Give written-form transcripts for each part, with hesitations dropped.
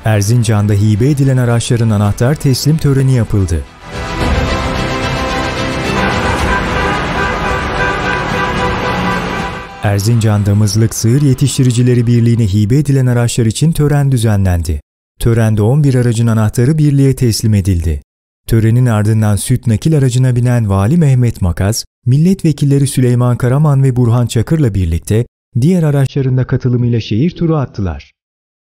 Erzincan'da hibe edilen araçların anahtar teslim töreni yapıldı. Erzincan Damızlık Sığır Yetiştiricileri Birliği'ne hibe edilen araçlar için tören düzenlendi. Törende 11 aracın anahtarı birliğe teslim edildi. Törenin ardından süt nakil aracına binen Vali Mehmet Makaz, milletvekilleri Süleyman Karaman ve Burhan Çakır'la birlikte diğer araçların da katılımıyla şehir turu attılar.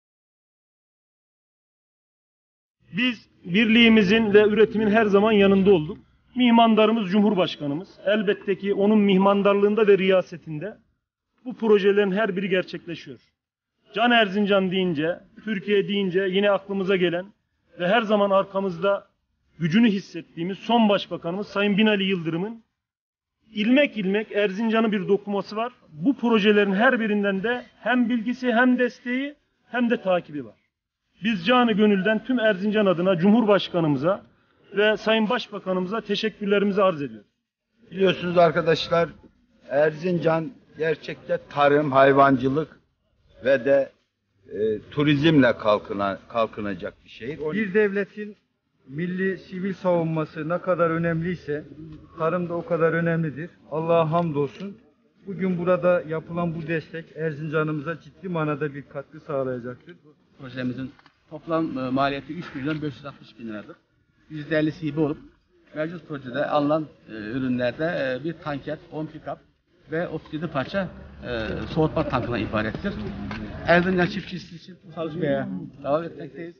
Biz birliğimizin ve üretimin her zaman yanında olduk. Mihmandarımız Cumhurbaşkanımız. Elbette ki onun mihmandarlığında ve riyasetinde bu projelerin her biri gerçekleşiyor. Can Erzincan deyince, Türkiye deyince yine aklımıza gelen ve her zaman arkamızda gücünü hissettiğimiz son başbakanımız Sayın Binali Yıldırım'ın ilmek ilmek Erzincan'ın bir dokuması var. Bu projelerin her birinden de hem bilgisi hem desteği hem de takibi var. Biz canı gönülden tüm Erzincan adına Cumhurbaşkanımıza ve Sayın Başbakanımıza teşekkürlerimizi arz ediyoruz. Biliyorsunuz arkadaşlar, Erzincan gerçekte tarım, hayvancılık ve de turizmle kalkınacak bir şehir. Bir devletin milli sivil savunması ne kadar önemliyse tarım da o kadar önemlidir. Allah'a hamdolsun. Bugün burada yapılan bu destek Erzincan'ımıza ciddi manada bir katkı sağlayacaktır. Projemizin toplam maliyeti 3 milyon 560 bin liradır. %50'si hibe olup mevcut projede alınan ürünlerde bir tanker, 10 pick-up ve 37 parça soğutma tankına ibarettir. Erzincan çiftçisi için bu çalışmaya devam etmekteyiz.